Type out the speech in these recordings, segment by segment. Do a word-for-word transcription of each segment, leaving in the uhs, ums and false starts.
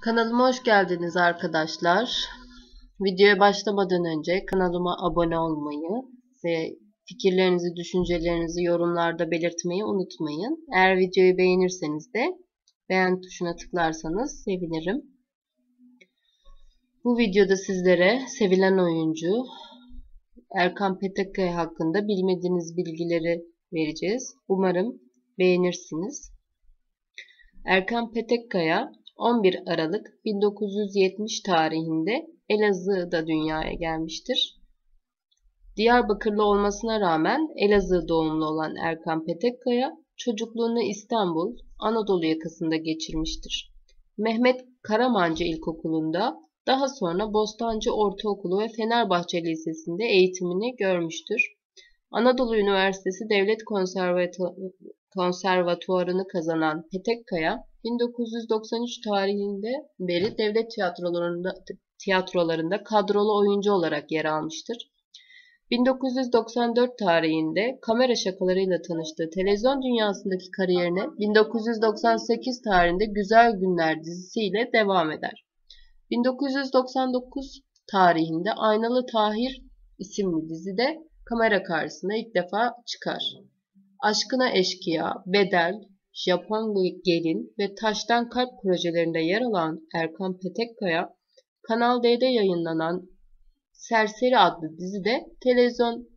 Kanalıma hoş geldiniz arkadaşlar. Videoya başlamadan önce kanalıma abone olmayı ve fikirlerinizi, düşüncelerinizi yorumlarda belirtmeyi unutmayın. Eğer videoyu beğenirseniz de beğen tuşuna tıklarsanız sevinirim. Bu videoda sizlere sevilen oyuncu Erkan Petekkaya hakkında bilmediğiniz bilgileri vereceğiz. Umarım beğenirsiniz. Erkan Petekkaya on bir Aralık bin dokuz yüz yetmiş tarihinde Elazığ'da dünyaya gelmiştir. Diyarbakırlı olmasına rağmen Elazığ doğumlu olan Erkan Petekkaya çocukluğunu İstanbul, Anadolu yakasında geçirmiştir. Mehmet Karamancı İlkokulu'nda, daha sonra Bostancı Ortaokulu ve Fenerbahçe Lisesi'nde eğitimini görmüştür. Anadolu Üniversitesi Devlet Konservatuarı konservatuarını kazanan Petekkaya, bin dokuz yüz doksan üç tarihinde beri devlet tiyatrolarında, tiyatrolarında kadrolu oyuncu olarak yer almıştır. bin dokuz yüz doksan dört tarihinde kamera şakalarıyla tanıştığı televizyon dünyasındaki kariyerine bin dokuz yüz doksan sekiz tarihinde Güzel Günler dizisiyle devam eder. bin dokuz yüz doksan dokuz tarihinde Aynalı Tahir isimli dizide kamera karşısına ilk defa çıkar. Aşkına Eşkıya, Bedel, Japon Gelin ve Taştan Kalp projelerinde yer alan Erkan Petekkaya, Kanal D'de yayınlanan Serseri adlı dizide televizyon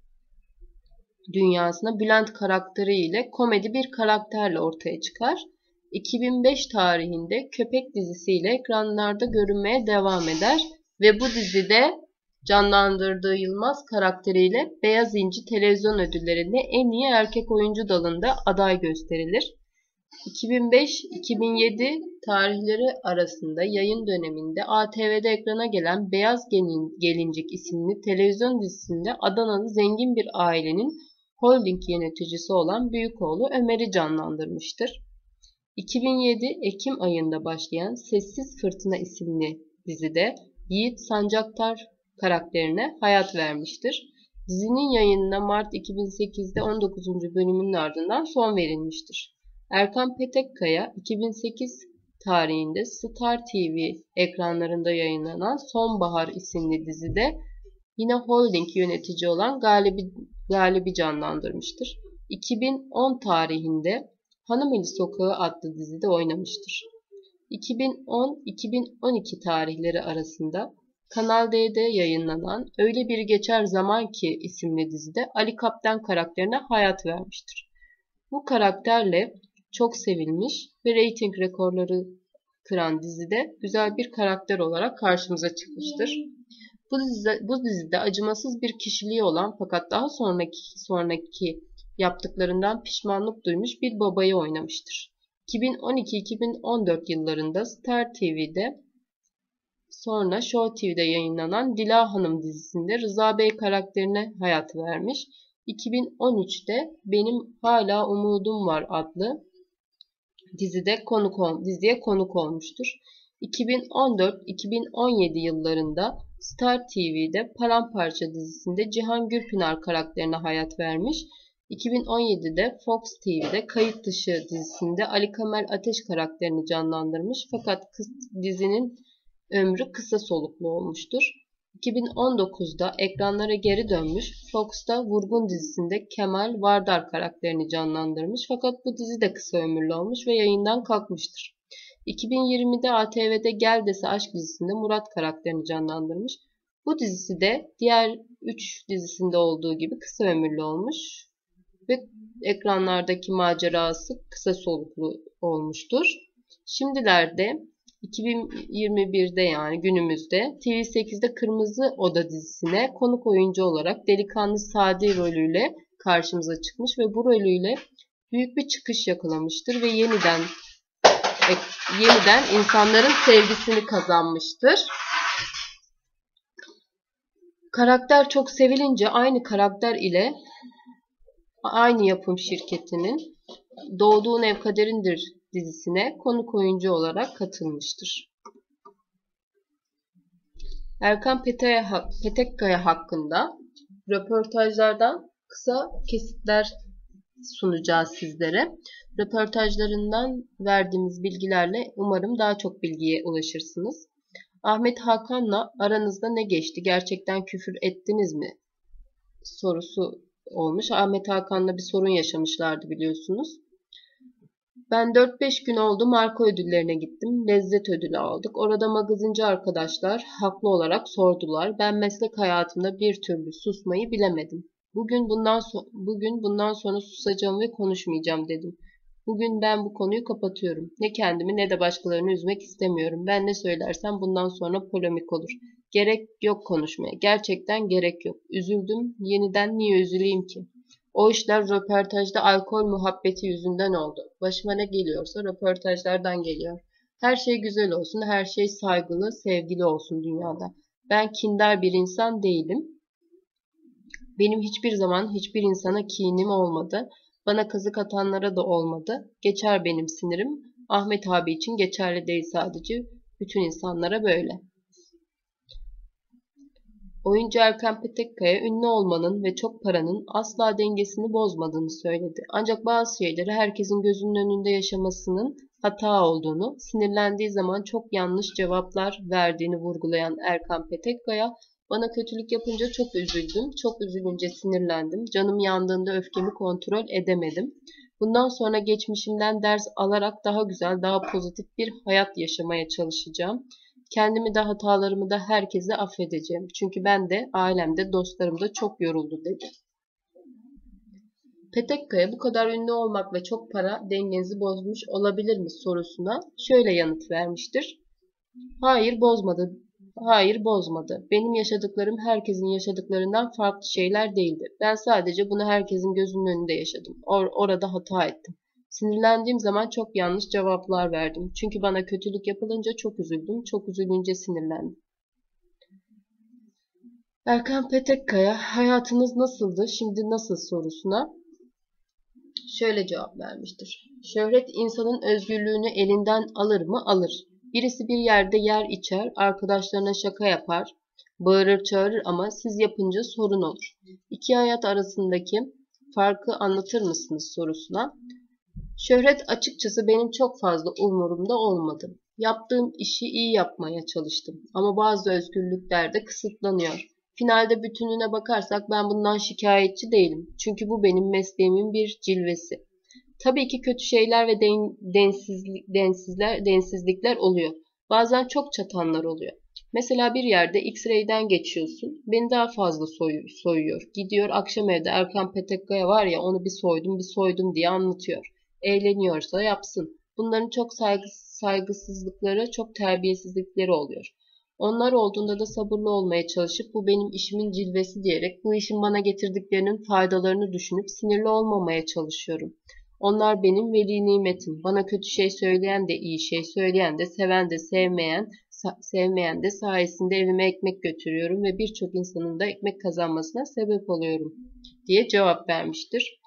dünyasına Bülent karakteriyle komedi bir karakterle ortaya çıkar. iki bin beş tarihinde Köpek dizisiyle ekranlarda görünmeye devam eder ve bu dizide canlandırdığı Yılmaz karakteriyle Beyaz İnci televizyon ödüllerinde en iyi erkek oyuncu dalında aday gösterilir. iki bin beş iki bin yedi tarihleri arasında yayın döneminde A T V'de ekrana gelen Beyaz Gelincik isimli televizyon dizisinde Adanalı zengin bir ailenin holding yöneticisi olan büyük oğlu Ömer'i canlandırmıştır. iki bin yedi Ekim ayında başlayan Sessiz Fırtına isimli dizide Yiğit Sancaktar karakterine hayat vermiştir. Dizinin yayınına Mart iki bin sekizde on dokuzuncu bölümünün ardından son verilmiştir. Erkan Petekkaya iki bin sekiz tarihinde Star T V ekranlarında yayınlanan Sonbahar isimli dizide yine holding yönetici olan Galip'i Galip'i canlandırmıştır. iki bin on tarihinde Hanımeli Sokağı adlı dizide oynamıştır. iki bin on iki bin on iki tarihleri arasında Kanal D'de yayınlanan Öyle Bir Geçer Zaman Ki isimli dizide Ali Kaptan karakterine hayat vermiştir. Bu karakterle çok sevilmiş ve reyting rekorları kıran dizide güzel bir karakter olarak karşımıza çıkmıştır. Bu dizide, bu dizide acımasız bir kişiliği olan fakat daha sonraki sonraki yaptıklarından pişmanlık duymuş bir babayı oynamıştır. iki bin on iki iki bin on dört yıllarında Star T V'de, sonra Show T V'de yayınlanan Dila Hanım dizisinde Rıza Bey karakterine hayat vermiş. iki bin on üçte Benim Hala Umudum Var adlı dizide konuk ol, diziye konuk olmuştur. iki bin on dört iki bin on yedi yıllarında Star T V'de Paramparça dizisinde Cihan Gürpınar karakterine hayat vermiş. iki bin on yedide Fox T V'de Kayıt Dışı dizisinde Ali Kemal Ateş karakterini canlandırmış fakat dizinin ömrü kısa soluklu olmuştur. iki bin on dokuzda ekranlara geri dönmüş, Fox'ta Vurgun dizisinde Kemal Vardar karakterini canlandırmış fakat bu dizi de kısa ömürlü olmuş ve yayından kalkmıştır. iki bin yirmide A T V'de Gel Dese Aşk dizisinde Murat karakterini canlandırmış. Bu dizisi de diğer üç dizisinde olduğu gibi kısa ömürlü olmuş ve ekranlardaki macerası kısa soluklu olmuştur. Şimdilerde iki bin yirmi birde yani günümüzde T V sekizde Kırmızı Oda dizisine konuk oyuncu olarak Delikanlı Sadi rolüyle karşımıza çıkmış ve bu rolüyle büyük bir çıkış yakalamıştır ve yeniden yeniden insanların sevgisini kazanmıştır. Karakter çok sevilince aynı karakter ile aynı yapım şirketinin Doğduğun Ev Kaderindir dizisine konuk oyuncu olarak katılmıştır. Erkan Petekkaya hakkında röportajlardan kısa kesitler sunacağız sizlere. Röportajlarından verdiğimiz bilgilerle umarım daha çok bilgiye ulaşırsınız. Ahmet Hakan'la aranızda ne geçti? Gerçekten küfür ettiniz mi? Sorusu olmuş. Ahmet Hakan'la bir sorun yaşamışlardı biliyorsunuz. Ben dört beş gün oldu marka ödüllerine gittim. Lezzet ödülü aldık. Orada magazinci arkadaşlar haklı olarak sordular. Ben meslek hayatımda bir türlü susmayı bilemedim. Bugün bundan so bugün bundan sonra susacağım ve konuşmayacağım dedim. Bugün ben bu konuyu kapatıyorum. Ne kendimi ne de başkalarını üzmek istemiyorum. Ben ne söylersem bundan sonra polemik olur. Gerek yok konuşmaya. Gerçekten gerek yok. Üzüldüm. Yeniden niye üzüleyim ki? O işler röportajda alkol muhabbeti yüzünden oldu. Başıma ne geliyorsa röportajlardan geliyor. Her şey güzel olsun, her şey saygılı, sevgili olsun dünyada. Ben kindar bir insan değilim. Benim hiçbir zaman hiçbir insana kinim olmadı. Bana kazık atanlara da olmadı. Geçer benim sinirim. Ahmet abi için geçerli değil sadece. Bütün insanlara böyle. Oyuncu Erkan Petekkaya ünlü olmanın ve çok paranın asla dengesini bozmadığını söyledi. Ancak bazı şeyleri herkesin gözünün önünde yaşamasının hata olduğunu, sinirlendiği zaman çok yanlış cevaplar verdiğini vurgulayan Erkan Petekkaya, bana kötülük yapınca çok üzüldüm, çok üzülünce sinirlendim, canım yandığında öfkemi kontrol edemedim. Bundan sonra geçmişimden ders alarak daha güzel, daha pozitif bir hayat yaşamaya çalışacağım. Kendimi de hatalarımı da herkese affedeceğim. Çünkü ben de ailem de dostlarım da çok yoruldu dedi. Petekkaya bu kadar ünlü olmak ve çok para dengenizi bozmuş olabilir mi sorusuna şöyle yanıt vermiştir. Hayır bozmadı. Hayır bozmadı. Benim yaşadıklarım herkesin yaşadıklarından farklı şeyler değildi. Ben sadece bunu herkesin gözünün önünde yaşadım. Or orada hata ettim. Sinirlendiğim zaman çok yanlış cevaplar verdim. Çünkü bana kötülük yapılınca çok üzüldüm. Çok üzülünce sinirlendim. Erkan Petekkaya, hayatınız nasıldı, şimdi nasıl sorusuna şöyle cevap vermiştir. Şöhret insanın özgürlüğünü elinden alır mı? Alır. Birisi bir yerde yer içer, arkadaşlarına şaka yapar, bağırır çağırır ama siz yapınca sorun olur. İki hayat arasındaki farkı anlatır mısınız sorusuna şöhret açıkçası benim çok fazla umurumda olmadı. Yaptığım işi iyi yapmaya çalıştım ama bazı özgürlükler de kısıtlanıyor. Finalde bütününe bakarsak ben bundan şikayetçi değilim. Çünkü bu benim mesleğimin bir cilvesi. Tabii ki kötü şeyler ve den, densizlik, densizler, densizlikler oluyor. Bazen çok çatanlar oluyor. Mesela bir yerde X-ray'den geçiyorsun. Beni daha fazla soy, soyuyor. Gidiyor akşam evde Erkan Petekkaya var ya onu bir soydum bir soydum diye anlatıyor. Eğleniyorsa yapsın. Bunların çok saygı, saygısızlıkları, çok terbiyesizlikleri oluyor. Onlar olduğunda da sabırlı olmaya çalışıp bu benim işimin cilvesi diyerek bu işin bana getirdiklerinin faydalarını düşünüp sinirli olmamaya çalışıyorum. Onlar benim veli nimetim. Bana kötü şey söyleyen de iyi şey söyleyen de seven de sevmeyen, sevmeyen de sayesinde evime ekmek götürüyorum ve birçok insanın da ekmek kazanmasına sebep oluyorum diye cevap vermiştir.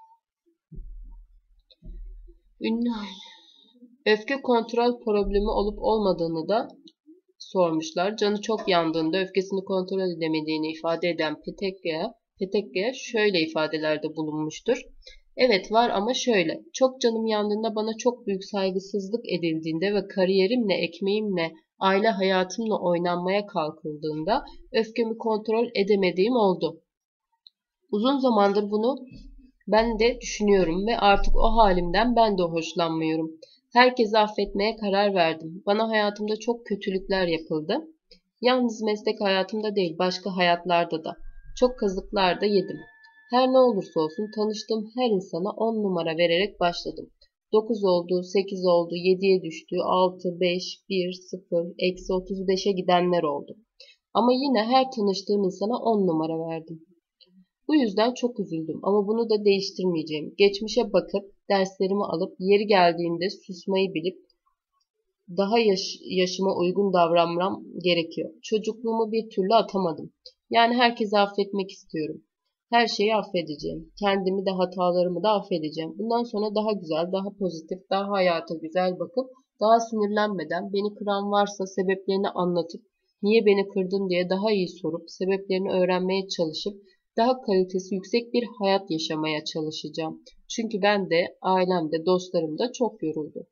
Ünlü öfke kontrol problemi olup olmadığını da sormuşlar. Canı çok yandığında öfkesini kontrol edemediğini ifade eden Petekkaya, Petekkaya şöyle ifadelerde bulunmuştur. Evet var ama şöyle, çok canım yandığında bana çok büyük saygısızlık edildiğinde ve kariyerimle, ekmeğimle, aile hayatımla oynanmaya kalkıldığında öfkemi kontrol edemediğim oldu. Uzun zamandır bunu ben de düşünüyorum ve artık o halimden ben de hoşlanmıyorum. Herkesi affetmeye karar verdim. Bana hayatımda çok kötülükler yapıldı. Yalnız meslek hayatımda değil, başka hayatlarda da. Çok kazıklar da yedim. Her ne olursa olsun tanıştığım her insana on numara vererek başladım. dokuz oldu, sekiz oldu, yediye düştü, altı, beş, bir, sıfır, eksi otuz beşe gidenler oldu. Ama yine her tanıştığım insana on numara verdim. Bu yüzden çok üzüldüm ama bunu da değiştirmeyeceğim. Geçmişe bakıp derslerimi alıp yeri geldiğinde susmayı bilip daha yaş yaşıma uygun davranmam gerekiyor. Çocukluğumu bir türlü atamadım. Yani herkesi affetmek istiyorum. Her şeyi affedeceğim. Kendimi de hatalarımı da affedeceğim. Bundan sonra daha güzel, daha pozitif, daha hayata güzel bakıp daha sinirlenmeden beni kıran varsa sebeplerini anlatıp niye beni kırdın diye daha iyi sorup sebeplerini öğrenmeye çalışıp daha kalitesi yüksek bir hayat yaşamaya çalışacağım. Çünkü ben de, ailem de, dostlarım da çok yoruldu.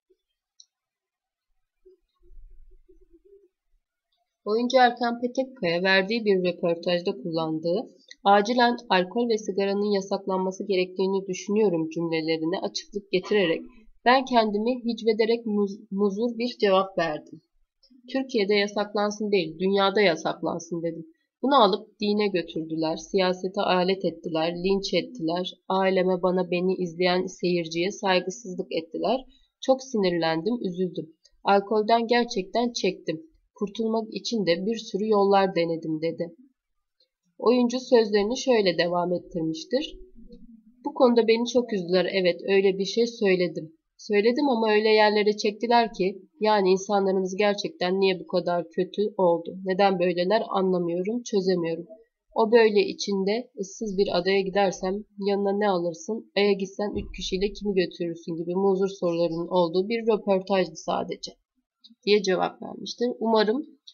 Oyuncu Erkan Petekkaya verdiği bir röportajda kullandığı "acilen alkol ve sigaranın yasaklanması gerektiğini düşünüyorum" cümlelerine açıklık getirerek ben kendimi hicvederek muz, muzur bir cevap verdim. Türkiye'de yasaklansın değil, dünyada yasaklansın dedim. Bunu alıp dine götürdüler, siyasete alet ettiler, linç ettiler, aileme, bana, beni izleyen seyirciye saygısızlık ettiler. Çok sinirlendim, üzüldüm. Alkolden gerçekten çektim. Kurtulmak için de bir sürü yollar denedim dedi. Oyuncu sözlerini şöyle devam ettirmiştir. Bu konuda beni çok üzdüler. Evet, öyle bir şey söyledim. Söyledim ama öyle yerlere çektiler ki, yani insanlarımız gerçekten niye bu kadar kötü oldu? Neden böyleler anlamıyorum, çözemiyorum. O böyle içinde ıssız bir adaya gidersem yanına ne alırsın? Aya gitsen üç kişiyle kimi götürürsün gibi muzur sorularının olduğu bir röportajdı sadece diye cevap vermiştir. Umarım